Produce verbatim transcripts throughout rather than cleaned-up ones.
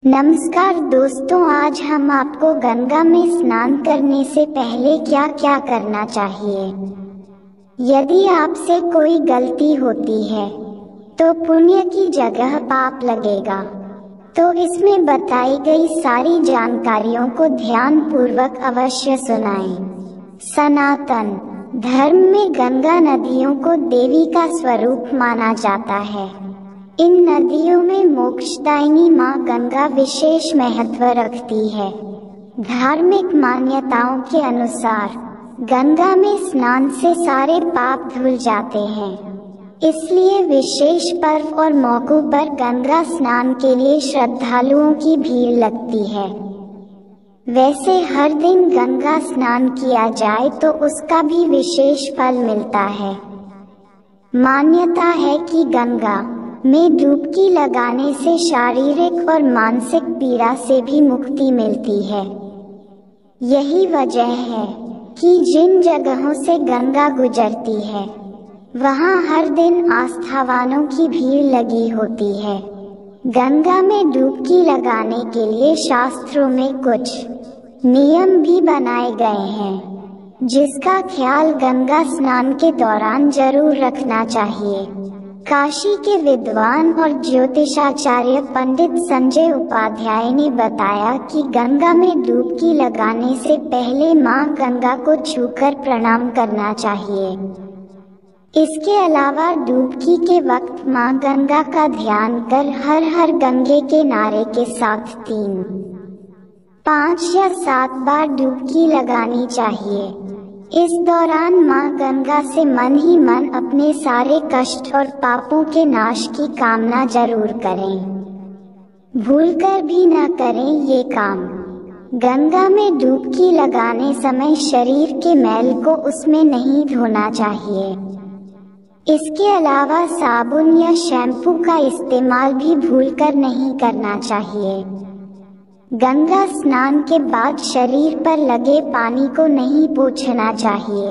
नमस्कार दोस्तों, आज हम आपको गंगा में स्नान करने से पहले क्या क्या करना चाहिए। यदि आपसे कोई गलती होती है तो पुण्य की जगह पाप लगेगा। तो इसमें बताई गई सारी जानकारियों को ध्यान पूर्वक अवश्य सुनाएं। सनातन धर्म में गंगा नदियों को देवी का स्वरूप माना जाता है। इन नदियों में मोक्षदायिनी मां गंगा विशेष महत्व रखती है। धार्मिक मान्यताओं के अनुसार गंगा में स्नान से सारे पाप धुल जाते हैं, इसलिए विशेष पर्व और मौकों पर गंगा स्नान के लिए श्रद्धालुओं की भीड़ लगती है। वैसे हर दिन गंगा स्नान किया जाए तो उसका भी विशेष फल मिलता है। मान्यता है कि गंगा में डुबकी लगाने से शारीरिक और मानसिक पीड़ा से भी मुक्ति मिलती है। यही वजह है कि जिन जगहों से गंगा गुजरती है वहां हर दिन आस्थावानों की भीड़ लगी होती है। गंगा में डुबकी लगाने के लिए शास्त्रों में कुछ नियम भी बनाए गए हैं, जिसका ख्याल गंगा स्नान के दौरान जरूर रखना चाहिए। काशी के विद्वान और ज्योतिषाचार्य पंडित संजय उपाध्याय ने बताया कि गंगा में डुबकी लगाने से पहले मां गंगा को छूकर प्रणाम करना चाहिए। इसके अलावा डुबकी के वक्त मां गंगा का ध्यान कर हर हर गंगे के नारे के साथ तीन, पाँच या सात बार डुबकी लगानी चाहिए। इस दौरान मां गंगा से मन ही मन अपने सारे कष्ट और पापों के नाश की कामना जरूर करें। भूलकर भी न करें ये काम। गंगा में डुबकी लगाने समय शरीर के मैल को उसमें नहीं धोना चाहिए। इसके अलावा साबुन या शैम्पू का इस्तेमाल भी भूलकर नहीं करना चाहिए। गंगा स्नान के बाद शरीर पर लगे पानी को नहीं पोंछना चाहिए।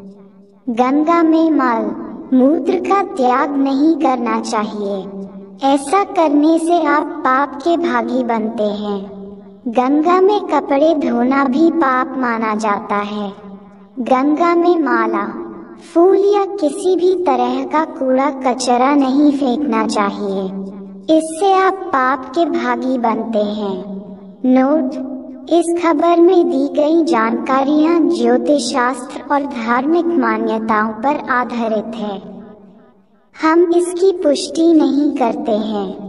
गंगा में माल मूत्र का त्याग नहीं करना चाहिए। ऐसा करने से आप पाप के भागी बनते हैं। गंगा में कपड़े धोना भी पाप माना जाता है। गंगा में माला, फूल या किसी भी तरह का कूड़ा कचरा नहीं फेंकना चाहिए। इससे आप पाप के भागी बनते हैं। नोट: इस खबर में दी गई जानकारियां ज्योतिष शास्त्र और धार्मिक मान्यताओं पर आधारित है। हम इसकी पुष्टि नहीं करते हैं।